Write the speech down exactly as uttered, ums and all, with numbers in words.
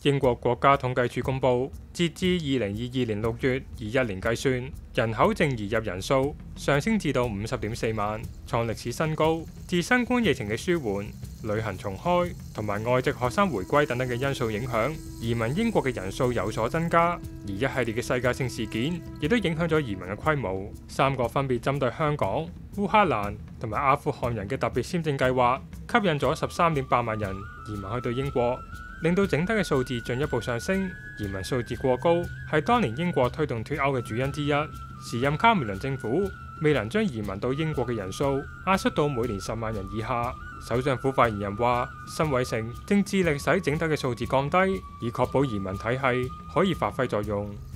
英國國家統計處公佈，截至二零二二年六月，以一年計算，人口淨移入人數上升至到五十點四萬，創歷史新高。自新冠疫情嘅舒緩、旅行重開同埋外籍學生回歸等等嘅因素影響，移民英國嘅人數有所增加。而一系列嘅世界性事件亦都影響咗移民嘅規模。三個分別針對香港、烏克蘭同埋阿富汗人嘅特別簽證計劃，吸引咗十三點八萬人移民去到英國，令到整體嘅數字進一步上升。移民數字過高係當年英國推動脫歐嘅主因之一。時任卡梅倫政府未能將移民到英國嘅人數壓縮到每年十萬人以下。首相府發言人話，辛偉誠正致力使整體嘅數字降低，以確保移民體系可以發揮作用。